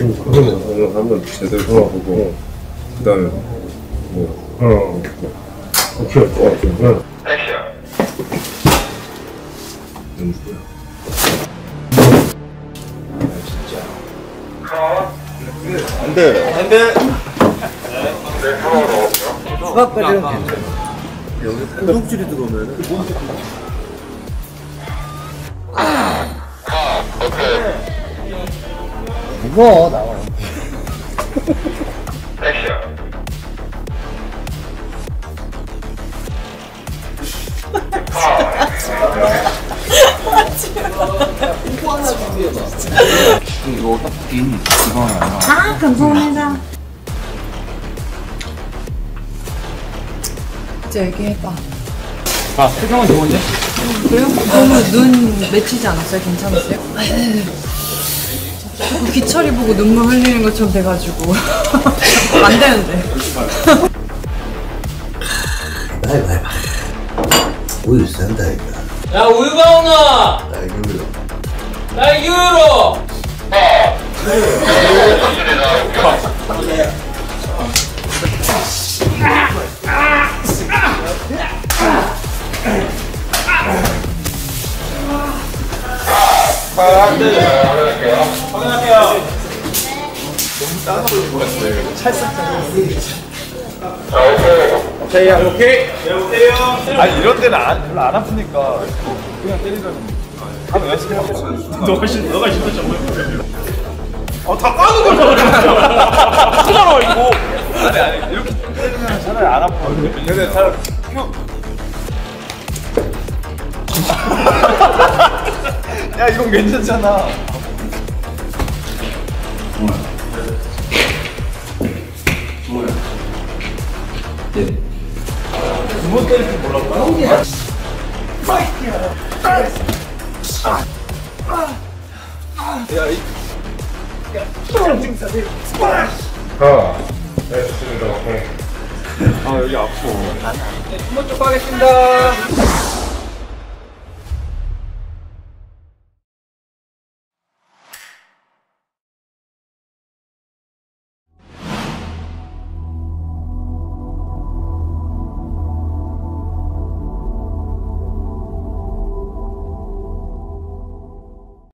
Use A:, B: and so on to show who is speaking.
A: 그러면 한번 제대로 보고 그다음에 뭐 오케이. 액션. 누구야? 진짜. 안돼. 수박까지는 괜찮아. 여기 똥줄이 들어오면은 무거워 나와. 액션.
B: 이거 떡볶이 이거 하나.
C: 아 감사합니다. 진짜 얘기해봐.
B: 아 표정은 좋은데?
C: 그래요? 너무 눈 맺히지 않았어요? 괜찮았어요? 자꾸 기철이 보고 눈물 흘리는 것처럼 돼가지고 안 되는데.
D: 해봐. 우유 싼다 이거.
E: 야 우유가 오나?
D: 딸기우유.
E: 딸기우유로.
A: 오케이.
F: 아니 이런 데는 별로 안 아프니까 그냥 때리라는. 한번 연습해보자. 너가 진짜 정말. 다 까는 거잖아. 크잖아 이거. 아니 이렇게 때리면 차라리 안 아파. 근데 차라리 야 이건 괜찮잖아. 두번 때릴 줄 몰랐다.
A: 됐습니다. 오케이.
F: 아 여기 아파.
E: 한번 쭉 가겠습니다.